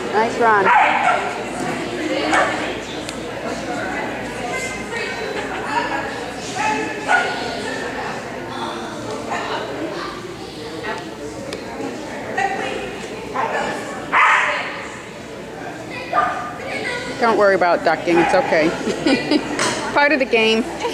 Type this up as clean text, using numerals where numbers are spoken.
Nice run. Don't worry about ducking, it's okay. Part of the game.